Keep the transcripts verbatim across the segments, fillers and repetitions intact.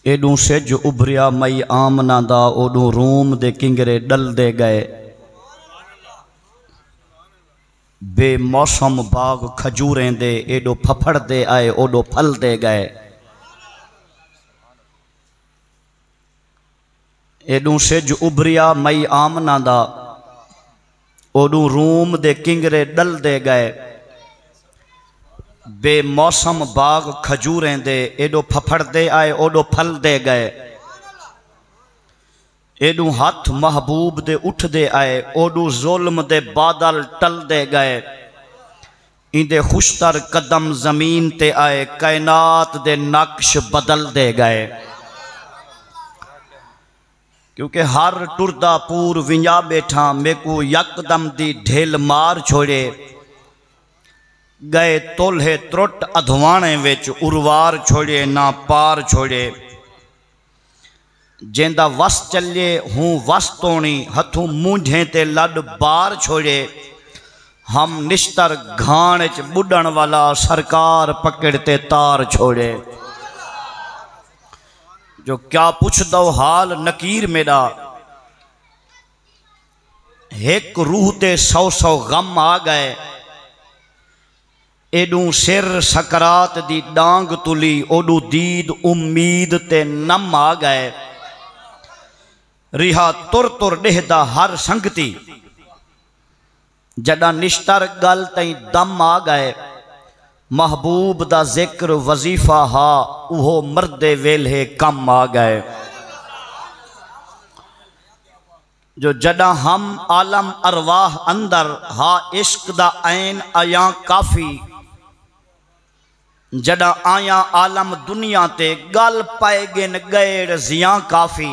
Edu सिज उभरिया मई आमना दा ओडू room दे किंगरे डल दे गए। बेमौसम बाग खजूरें दे एडो फफड़ दे आए ओडो फल दे गए। एडू सिज उभरिया मई आमना दा ओडू रूम दे किंगरे डल दे गए। बेमौसम बाग खजूरें दे एडो फफड़ दे आए ओडो फल दे गए। एडू हाथ महबूब दे उठ दे आए ओडू जुल्म दे बादल टल दे गए। इंदे खुशतर कदम जमीन ते आए कायनात दे नक्श बदल दे गए। क्योंकि हर टुरदा पूर विंजा बैठा मेकू यकदम दी ढेल मार छोड़े। गए तोल्हे त्रुट अधवाणे विच उर्वार छोड़े ना पार छोड़े। जेंदा वस चले हूँ वस तोणी हथू मूंझे ते लड बार छोड़े। हम निश्तर घाण च बुढ़ण वाला सरकार पकड़ते तार छोड़े। जो क्या पुछ दो हाल नकीर मेरा एक रूह ते सौ सौ गम आ गए। एडू सिर सकरात दी डांग तुली ओडू दीद उम्मीद ते नम आ गए। रिहा तुर तुर डेहदा हर संगती जड़ा निश्तर गल तई दम आ गए। महबूब दा जिक्र वजीफा हा उहो मर्दे वेल्हे कम आ गए। जो जड़ा हम आलम अरवाह अंदर हा इश्क दा ऐन आया काफी। जड़ा आया आलम दुनिया ते गल पाए गिन गैर जिया काफी।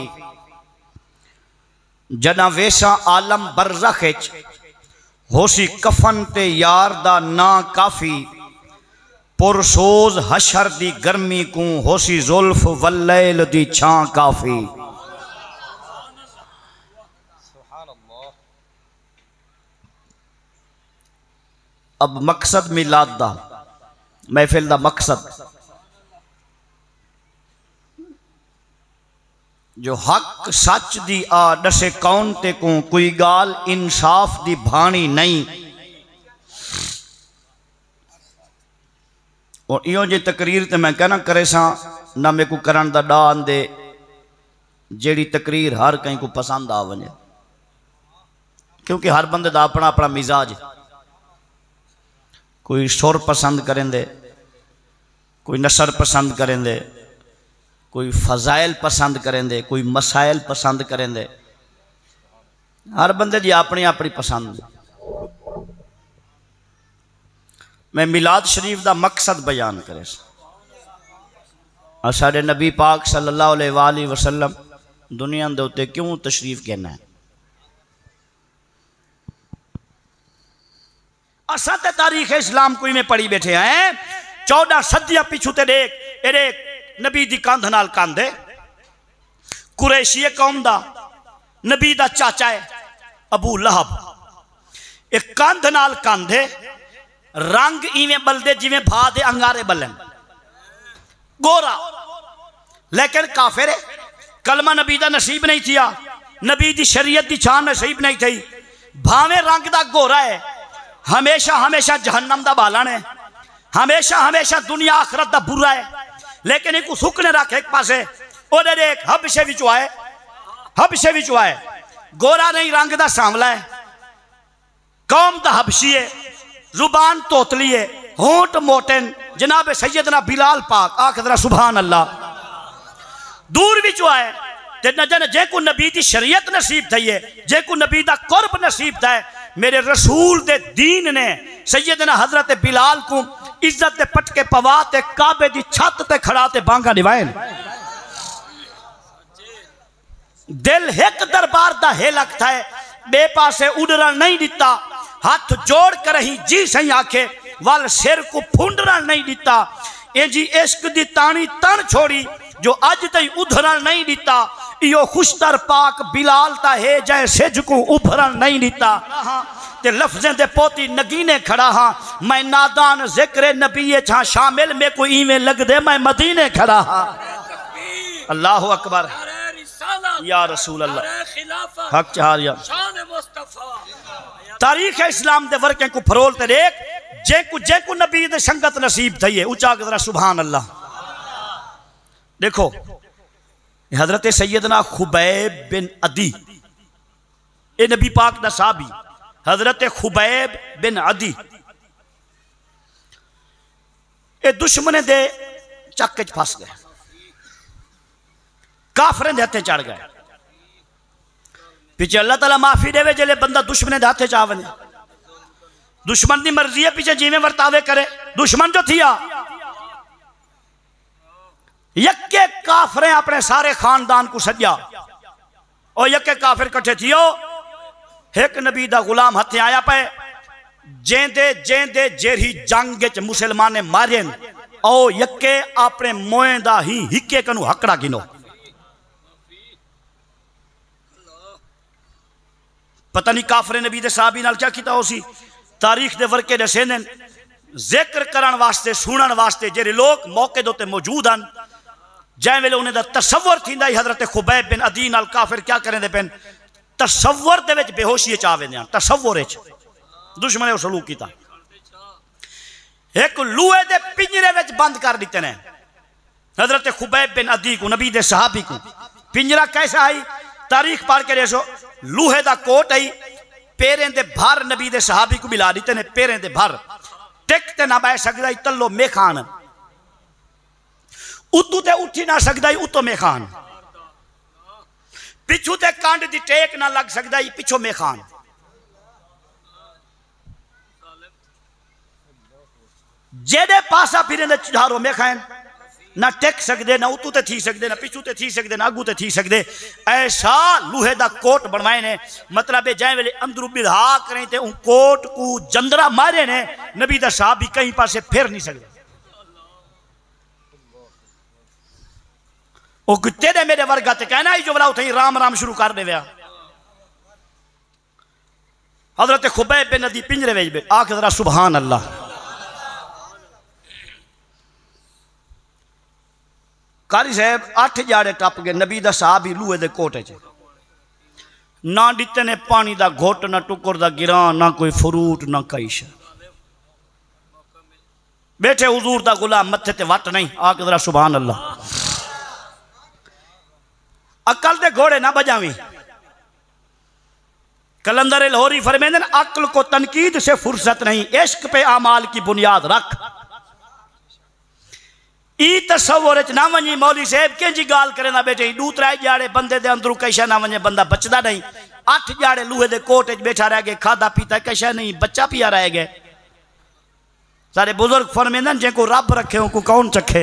जड़ा वेसा आलम बरज़ख विच होसी कफन ते यार दा ना काफी। पुरसोज हशर दी गर्मी को होसी जुल्फ वल्लैल दी छां काफी। अब मकसद मिलाद दा महफिल दा मकसद जो हक सच दी आ दसे कौन ते को कोई गाल इंसाफ दी भाणी नहीं। और इो जी तकरीर ते मैं कहना करे सा ना मेरे को करन दा डा आंदे जेड़ी तकरीर हर कहीं को पसंद आ वने। क्योंकि हर बंदे दा अपना अपना मिजाज। कोई सुर पसंद करेंदे, कोई नसर पसंद करेंदे, कोई फजाइल पसंद करेंदे, कोई मसाइल पसंद करेंदे। हर बंदे की अपनी अपनी पसंद। मैं मिलाद शरीफ का मकसद बयान करे। साढ़े नबी पाक सल्लल्लाहु अलैहि वसल्लम दुनिया के उत्ते क्यों तशरीफ कहना है। असा ते तारीख इस्लाम कोई में पढ़ी बैठे हैं। चौदह सदियां पिछू ते देख एरे नबी दी कंध नाल कंध है। कुरैशी कौम दा नबी दा चाचा है अबू लहब। एक कंध नाल कंध है। रंग इवें बलदे जिवें भा दे अंगारे बलन। गोरा लेकिन काफिर है। कलमा नबी दा नसीब नहीं थिया। नबी दी शरीयत दी छान नसीब नहीं थी। भावें रंग दा गोरा है हमेशा हमेशा जहन्नम दा बालन है। हमेशा हमेशा दुनिया आखरत दा बुरा है। लेकिन एक सुकने रख एक पासे ओदे देख हबशे विचों आए हबशे विचों आए। गोरा नहीं रंग दा सांवला है। कौम दा हबशी है। जुबान तोतली है। होंठ मोटन जनाब सैयदना बिलाल पाक आखदरा सुभान अल्लाह। दूर विचों आए ते न जन जे को नबी दी शरीयत नसीब थई है जे को नबी दा कुर्ब नसीब था है। मेरे रसूल दे दीन ने सैयदना हजरत बिलाल को इज्जत दे पटके पवा ते काबे दी छत ते खड़ा ते बांगा निवाए। दिल एक दरबार दा है लगता है बे पासे उड़ना नहीं दिता। हाथ जोड़ कर ही जी सही आखे वाल सिर को फुंडना नहीं दिता। ए जी इश्क दी तानी तन छोड़ी जो अज तई उधरण नहीं दिता। यो खुशतर पाक बिलाल ता है जै सिज को उभरण नहीं दिता। ते लफ्जें दे पोती नगीने खड़ा हाँ मैं नादान जिक्र नबी छा शामिल में को इवें लग दे मैं मदीने खड़ा हाँ। अल्लाह अकबर या रसूल अल्लाह हक चार या तारीख इस्लाम दे वर्के को फरोलते देख जेकु जेकु नबी दे संगत नसीब थई है ऊंचा जरा सुभान अल्लाह। देखो हजरत सैयदना खुबैब बिन अदी ए नबी पाक दा साहबी हजरत खुबैब बिन अदी ए दुश्मने दे चक च फस गए, काफरें दे हथे चढ़ गए। पीछे अल्लाह ताला माफी देवे जले बंदा दुश्मने दे हथे चा वने, दुश्मन की मर्जी है पीछे जिमें वर्तावे करे। दुश्मन जो थिया यके काफरे अपने सारे खानदान को सजा और यके काफिर कट्ठे थियो। एक नबी दा गुलाम हथे आया पे जेंदे जेंदे जेरी जंग च मुसलमान ने मारे ओ यके अपने मोए दा ही हिके कनु हकड़ा गिनो। पता नहीं काफरे नबी दे साहबी नाल क्या कीता उसी तारीख दे वर्के दसे ने जिक्र करन वास्ते सुनन वास्ते जेरे लोग मौके दे उत्ते मौजूद हन। जै वेले उन्हें दा तसव्वुर थींदा ही हजरत खुबैब बिन अदी नाल काफिर क्या करेंदे पेन तसव्वुर दे विच बेहोशी च आवेंदे हन। तसव्वुर च दुश्मने सलूक कीता। एक लूहे दे पिंजरे विच बंद कर दिते ने हजरत खुबैब बिन अदी को नबी दे सहाबी को। पिंजरा कैसा आई तारीख पढ़ के देखो, लूहे दा कोट आई पेरें दे भर नबी दे सहाबी को मिला दिते ने पेरें दे भर टिक ते ना बह सकदा तल्लो मेखान उतू ते उठी ना सकदा उतो मेखान पिछू ते कांड दी टेक ना लग सकदा पिछो मेखान। जेडे पासा फिरे दे चुधारो मेखान ना टेक सकदे ना उतू ते थी सकदे ना पिछू ते थी सकदे ना आगू ते थी सकदे। ऐसा लूहे दा कोट बनवाए ने मतलब है जै वेले अंदरू बिधा करें ते उन कोट को जंदरा मारे ने नबी दा साहब भी कहीं पासे फिर नहीं सकदे। ओ तेरे मेरे वर्गा ते कहना ही जो बला उठई राम राम शुरू कर देवे। हजरत खुबैब बिन अदी पिंजरे वेच आख जरा सुभान अल्लाह। कारी साहब अठ जाड़े टप गए नबी दा साहब ही लूहे दे कोटे च ना दिते ने पानी दा घुट ना टुकर दा गिरा ना कोई फ्रूट ना कई शे। बैठे हुजूर दा गुलाम मत्थे ते वट नहीं आके जरा सुभान अल्लाह। अकल दे घोड़े ना बजावी। कलंदर लाहौरी फरमाते हैं अक्ल को तनकीद से फुर्सत नहीं इश्क पे आमाल की बुनियाद रख। ई तस्वुर च ना वनी मौली साहब कंहिंजी गाल करे ना बेटे दू त्रै जाड़े बंदे दे अंदरू कैशा ना वने बंदा बचदा नहीं। अठ जाड़े लूहे दे कोट च बैठा रह गए खादा पीता कैशा नहीं बच्चा पिया रह गए। सारे बुजुर्ग फरमाते हैं जेको रब रखे हो को कौन चखे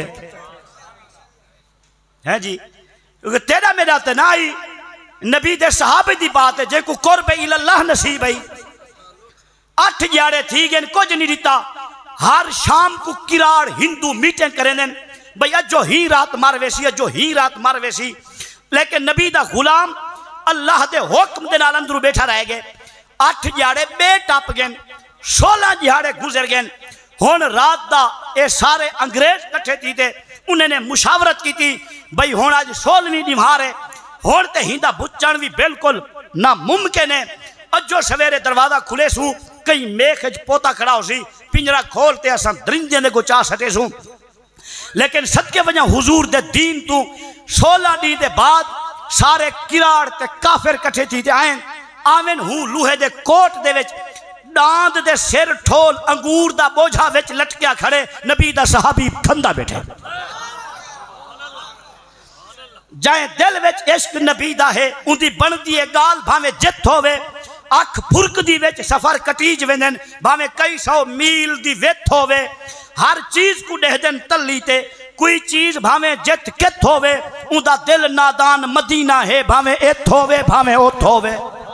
है जी। क्योंकि तेरा मेरा तो ना ही नबी दे सहाबे दी बात है जेको कुर्ब इल्लाह नसीब है। अठ जाड़े थी गए कुछ नहीं दिता। हर शाम को किराड़ हिंदू मीटिंग करें भाई अजो ही रात मर वैसी अजो ही रात मर वैसी। लेकिन नबी दा गुलाम अल्लाह दे हुक्म दे नाल अंदरू बैठा रह गए। अठ जाड़े बे टप गए सोलह दिहाड़े गुजर गए। हुण रात दा ये सारे अंग्रेज कट्ठे थी ते उन्होंने मुशावरत की थी भाई हुण अज सोलहवीं निभार है हुण ते हिंदा बुच्चण भी बिल्कुल नामुमकिन है। अजो सवेरे दरवाजा खुले सू कई मेख च पोता खड़ा हो सी पिंजरा खोलते असां दरिंदे ने को चा सटे सू। लेकिन सदके वजह हुजूर दे दीन तू सोलह दी दे बाद सारे किराड़ ते काफिर कट्ठे थी ते आए आवेन हूँ लूहे दे कोट दे विच दांद दे सिर ठोल अंगूर दा बोझा विच लटकिया खड़े नबी दा सहाबी खंदा बैठे। जाए दिल विच इश्क नबी दा है उंदी बनदी है गाल भावे जित होवे अख फुरकदी विच सफर कटीज वेंदन भावे कई सौ मील दी विथ होवे। हर चीज को देहदन तली ते कोई चीज भावे जित कित होवे उंदा दिल नादान मदीना है भावे इत होवे भावे उत होवे।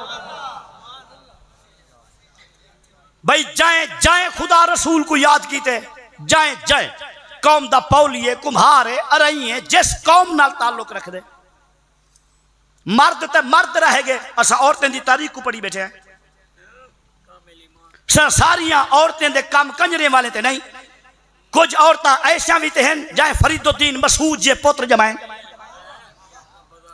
भाई जाए जाए खुदा रसूल को याद कीते जाए जाए कौम दा पौलिए कुम्हार है अरई है जिस कौम नाल ताल्लुक रख दे मर्द ते मर्द रह गए। असा औरतें दी तारीख को पढ़ी बैठे हैं सारिया औरतें दे काम कंजरे वाले ते नहीं। कुछ औरतां ऐसा भी तो हैं जाए फरीदुद्दीन मसूद जे पुत्र जमाए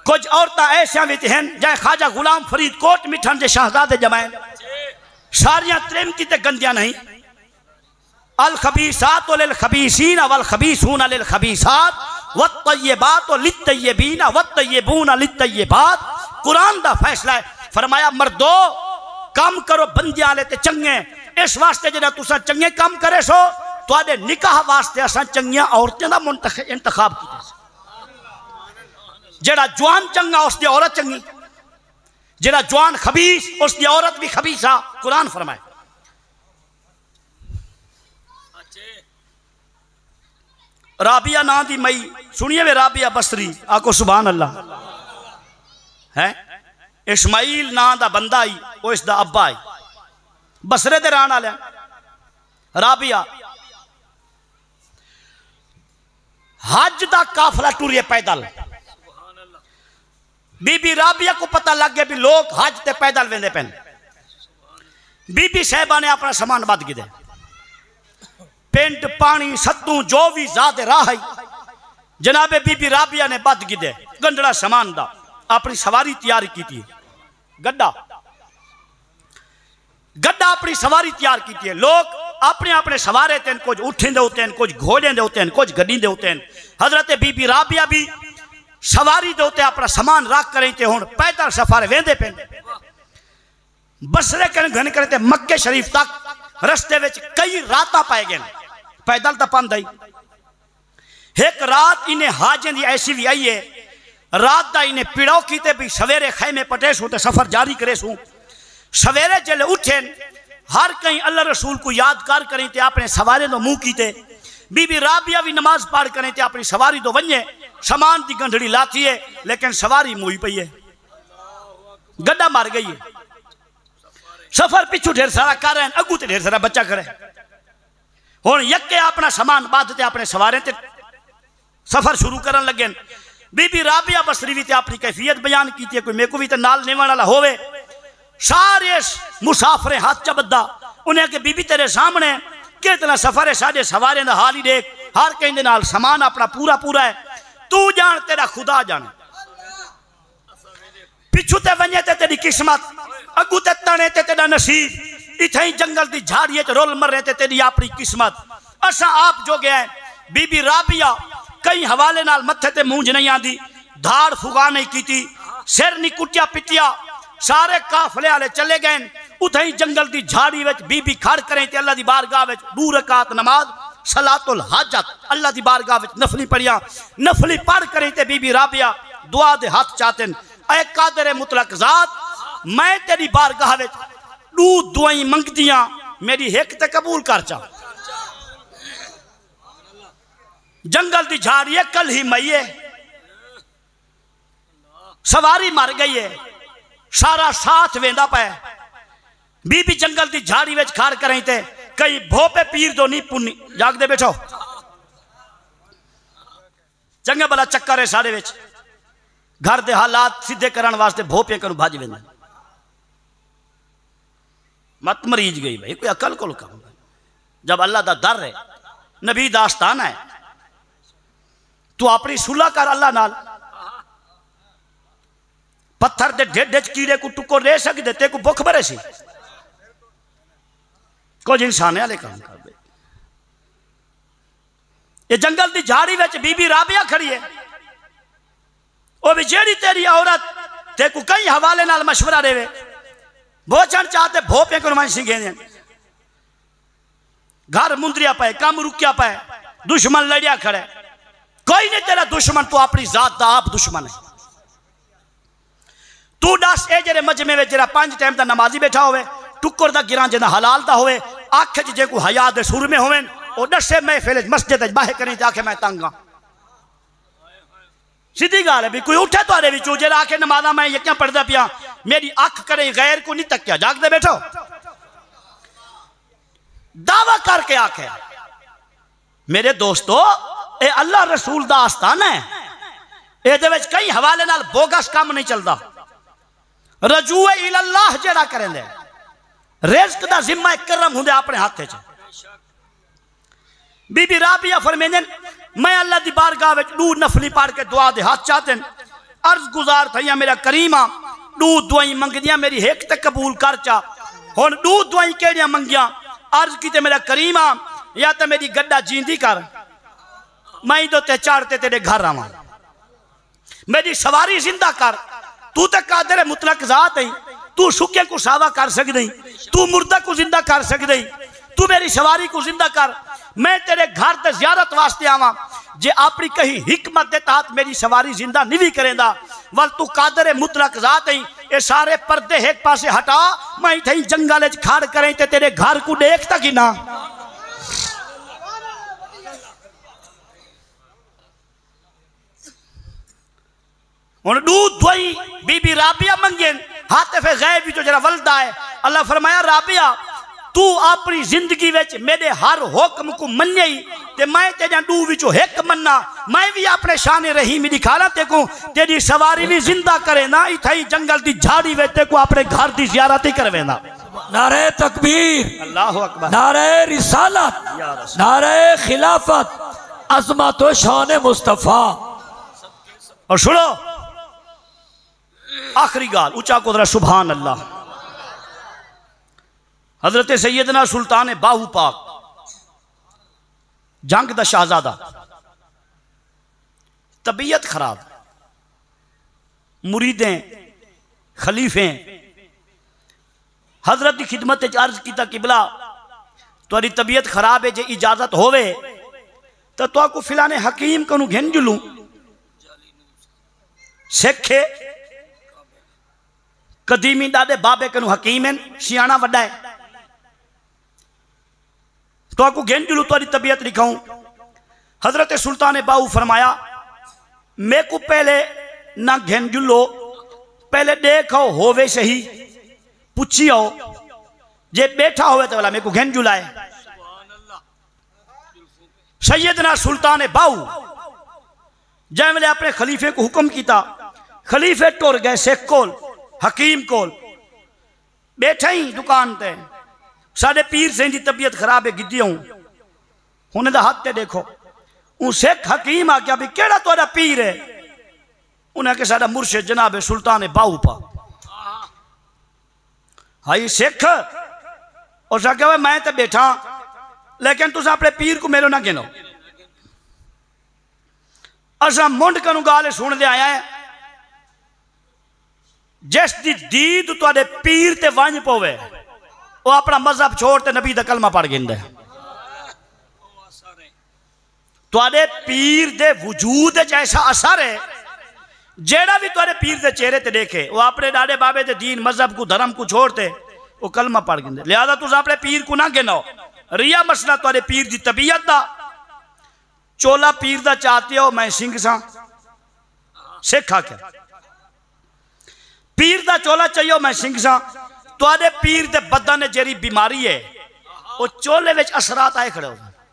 कुछ औरतां ऐसा भी हैं जै ख्वाजा गुलाम फरीद कोट मिठन के शहजादे जमाए सारिया त्रेमती ते गंदियां नहीं। अल खबीसात लिल खबीसीन वल खबीसून लिल खबीसात वत्तय्यिबात लित्तय्यिबीन वत्तय्यिबून लित्तय्यिबात। कुरान दा फैसला है, फरमाया मर्दो काम करो बंदियां ले ते चंगे। इस वास्ते जरा तुसा चंगे काम करे सो तुहाडे निकाह वास्ते असां चंगियां औरतें दा इंतखाब कीता। जेड़ा जवान चंगा उसकी औरत चंगी, जेड़ा जवान खबीस उसकी औरत भी खबीसा। कुरान फरमाए राबिया ना दी मई सुनिए वे राबिया बसरी आको सुभान अल्लाह है। इस्माइल ना दा बंदा आई वो इसदा अब्बा आई बसरे दे रहने वाले राबिया। हज दा काफला टुरिए पैदल। बीबी राबिया को पता लग गया भी लोग हज ते पैदल वेंदे पेन। बीबी साहबा ने अपना सामान बद गिदे पिंड पानी सत्तू जो भी ज्यादा राह जनाबे बीबी राबिया ने बद गिदे गंडड़ा सामान दा अपनी सवारी तैयार की थी। गड्डा गड्डा अपनी सवारी तैयार की थी। लोग अपने अपने सवारे थे, कुछ उठें दे होते हैं, कुछ घोड़े दे होते हैं, कुछ गड्डी दे होते हैं। हजरत बीबी राबिया भी सवारी दे होते अपना सामान रख कर थे हुण पैदल सफर वेंदे पे बसरे कन घन करते मक्के शरीफ तक। रस्ते में कई रात पाए गए पैदल तो पंद आई। एक रात इन्हें हाजें दी ऐसी भी आई है रात का इन्हें पिड़ाव कीते भी सवेरे खैमे पटे सू तो सफर जारी करे सू। सवेरे जले उठे हर कहीं अल्लाह रसूल को याद कर करें ते अपने सवारे तो मुंह कीते। बीबी राबिया भी नमाज पढ़ करें ते अपनी सवारी तो वने सामान की गंढड़ी लाती है लेकिन सवारी मुई पई है गड्ढा मार गई है। सफर पिछू ढेर सारा कर रहे हैं अगू तो ढेर सारा बच्चा करे। हुण यके अपना सामान बांधते अपने सवारे ते सफर शुरू करन लगे। बीबी राबिया बसरी भी अपनी कैफियत बयान की कोई मेरे को भी तो नाल नेवण वाला होवे। सारे मुसाफरे हाथ च बद्दा उन्हें के बीबी तेरे सामने कितना सफर है साढ़े सवारे का हाल ही देख हर कहीं दे नाल सामान अपना पूरा पूरा है। तू जान तेरा खुदा जाने पिछू ते वने ते तेरी किस्मत अगू ते तने ते तेरा नसीब इथे ही जंगल की झाड़िए च रोल मर रहे थे तेरी अपनी किस्मत। असा आप जो गया बीबी राबिया कई हवाले नाल मत्थे ते मूंज नहीं आती धाड़ फुगा नहीं की सिर नहीं कुटिया पिटिया सारे काफले वाले चले गए। उथे ही जंगल की झाड़ी में बीबी खड़ करें ते अल्लाह की बारगाह में दो रकात नमाज सलातुल हाजत अल्लाह की बारगाह में नफली पढ़िया। नफली पढ़ करें ते बीबी राबिया दुआ दे हाथ चाहते ऐ कादर मुतलक जात मैं तेरी बारगाह में दू दुआई मंगदियां मेरी हिक ते कबूल कर चा। जंगल की झाड़ी है कल ही मईए सवारी मर गई है सारा साथ वेंदा पाया। बीबी जंगल की झाड़ी में खाड़ करें थे कई भोपे पीर दो नहीं पुन्नी जागदे बैठो चंगे भला चक्कर है सारे विच घर के हालात सीधे करने वास्ते भोपे कनु भज वेंदे। मत मरीज गई भाई कोई अकल को काम। जब अल्लाह का दर है नबी दा आस्ताना है तू अपनी सुलह कर अल्लाह नाल। पत्थर दे ढेड कीड़े को टुको ले सकते ते को भुख भरे सी कुछ इंसान वाले काम कर दे। ये जंगल की झाड़ी में बीबी राबिया खड़ी है वो भी जेड़ी तेरी औरत ते को कई हवाले नाल मशवरा देवे भोजन चाहते भोपे को नुमाइशी गए घर मुंदरिया पाए काम रुकिया पाए दुश्मन लड़िया खड़े कोई नहीं तेरा दुश्मन तू अपनी जात का आप दुश्मन है। तू दस ए जेरे मजमे में जरा पांच टाइम का नमाजी बैठा होवे टुकर दा गिरा जिना हलाल दा होवे आँख च जे को हया दे सुर में होवे वो दसे मैं फिर मस्जिद बाहर करें आखे मैं तंग हाँ। सीधी गाल है भी कोई उठे तो भी जरा आके नमाजा मैं यकियां पढ़ता पिया मेरी अख करे गैर को नहीं तकिया जागते बैठो दावा करके आखे। मेरे दोस्तों ए अल्लाह रसूल दा आस्थान है ये कई हवाले नाल बोगस काम नहीं चलता। रजूए इल्लाह जेड़ा करेंदे रिज़्क दा जिम्मा करम हुंदे अपने हाथ च। बीबी राबिया फरमांदे मैं अल्लाह दी बारगाह विच दू नफली पढ़ के दुआ दे हाथ चाहते अर्ज गुजार थैया मेरा करीमा दू दुआई मंगदियां मेरी एक ते कबूल कर चा। हुण दू दुआई केड़ियां मंगियां अर्ज की ते मेरा करीमा या तो मेरी गड्डा जींदी कर मैं तो ते चढ़ते तेरे घर आवा, मेरी सवारी जिंदा कर। तू तो कादर मुतलक जात है, तू सुखे को सावा कर सकदी, तू मुर्दा को जिंदा कर सकदी, तू मेरी सवारी को जिंदा कर। मैं तेरे घर ते जियारत वास्ते आवा, जे अपनी कही हिकमत के तहत मेरी सवारी जिंदा नहीं भी करेंदा वल तू कादर मुतलक जात है। ये सारे पर्दे एक पासे हटा, मैं इथे जंगल च खड़ करें ते तेरे घर को देखता कि ना। हुण दूध दुआई बीबी राबिया मंगे हाथ फे गैब भी तो जरा वलदा है। अल्लाह फरमाया राबिया तू अपनी जिंदगी विच मेरे हर हुक्म को मन्ने ही ते मैं तेजा दू विचों एक मन्ना, मैं भी अपने शाने रहीम दिखाना ते को तेरी सवारी भी जिंदा करे ना इथई जंगल दी झाड़ी विच ते को अपने घर दी जियारत ही करवेंदा। नारे तकबीर, अल्लाहु अकबर, नारे रिसालत, नारे खिलाफत, अज़मत व शान मुस्तफा। और सुनो आखिरी गाल ऊंचा को जरा सुभान अल्लाह। हजरत सैयदना सुल्तान बाहू पाक जंग दा शहजादा, तबीयत खराब, मुरीदें खलीफे हजरत की खिदमत अर्ज किया किबला तुहारी तबीयत खराब है, जे इजाजत होवे तो तो को फिलाने हकीम को घेन जुलू सिखे कदीमी दादे बाबे कनु हकीम है सियाना वड्डा है तो आपको घेन जुलू तुहारी तबीयत लिखाऊं। हजरत सुल्तान बाहू फरमाया मैं को पहले ना घेन जुलो, पहले देखो होवे सही पूछियो, जे बैठा होवे तो वाला मेरे को घेन जुलाए। सैयदना सुल्तान बाहू जै वेले अपने खलीफे को हुक्म किया, खलीफे टुर गए शेख कोल हकीम कोल, बैठे ही दुकान ते साडे पीर सिंह की तबीयत खराब है गिद्दी हूं उन्हें हाथ ते देखो। उ शेख हकीम आख्या भी केड़ा तुहाडा पीर है? उन्हें आख्या साडा मुर्शिद जनाब है सुल्तान बाहू पा। हाई शेख और आख्या मैं तो बैठा लेकिन तुस अपने पीर को मेरे ना गिनो, असा मुंड कनु गाल सुन दे आया है जिस दी दीद तुहाडे पीर ते वंज पवे वो अपना मजहब छोड़ ते नबी दा कलमा पढ़ गिंदा है। तुहाडे पीर दे वजूद च ऐसा असर है जेड़ा भी तुहाडे पीर दे चेहरे ते देखे वो अपने डाडे बाबे दे दीन मजहब को धर्म को छोड़ते वो कलमा पढ़ गिंदे। लिहाजा तुस अपने पीर को ना गिनो। रिया मसला तुहाडे पीर दी तबीयत दा, चोला पीर दा चाहते हो मैं सिंह सा सिख आख्या, पीर दा चोला चाहिए मैं सिंह सा। तुहाडे पीर दे बदन जेरी बीमारी है वो चोले विच असरात आए खड़े हो।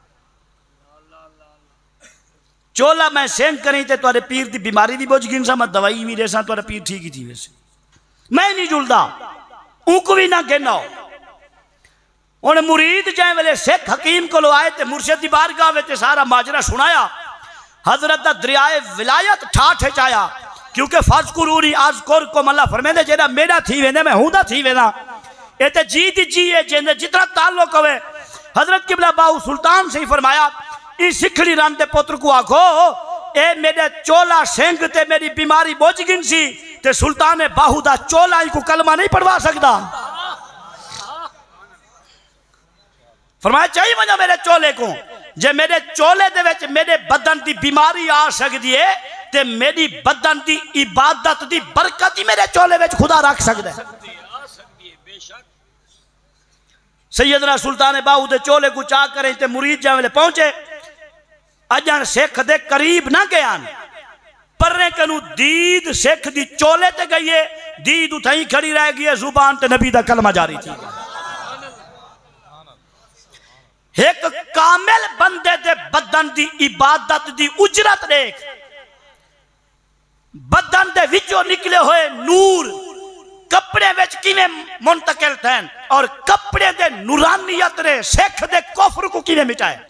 चोला मैं सिंह करी ते तुहाडे पीर दी बीमारी दी बुझ गिनसा, मैं दवाई भी देसा तुहाडा पीर ठीक ही थी। वैसे मैं नहीं जुलदा ऊक भी ना गिनो। हुण मुरीद जै वेले सिख हकीम को आए ते मुर्शिद दी बारगाह विच सारा माजरा सुनाया। हजरत दा दरियाए विलायत ठाठ च आया क्योंकि फज़कुरूनी अज़कुरकुम अल्लाह फरमांदे जेड़ा मेरा थी वेंदे मैं हुंदा थी वेंदा। ये ते जी दी जी है जिंदे जितना ताल्लुक होवे। हजरत किबला बाहू सुल्तान से ही फरमाया इस सिखड़ी राम दे पुत्र को आखो ए मेरे चोला सिंह ते मेरी बीमारी बुझ गिन सी ते सुल्तान बाहू दा चोला ही को कलमा नहीं पढ़वा सकदा। फरमाया चाहिए वजा मेरे चोले को, जे मेरे चोले दे विच मेरे बदन की बीमारी आ सकती है ते मेरी बदन की इबादत की बरकत ही मेरे चोले विच खुदा रख सकता है। सैयदना सुल्तान बाहू दे चोले को चा करें ते मुरीद जै वेले पहुंचे अजन सिख दे करीब ना गया परने कनु दीद सिख दी चोले ते गई है, दीद उठाई खड़ी रह गई है, जुबान ते नबी दा कलमा जारी थी। एक कामिल बंदे दे बदन दी इबादत दी उजरत देख, बदन दे विचों निकले हुए नूर कपड़े विच किवें मुंतकिल थे और कपड़े दे नूरानियत ने सिख दे कुफर को किवें मिटाए।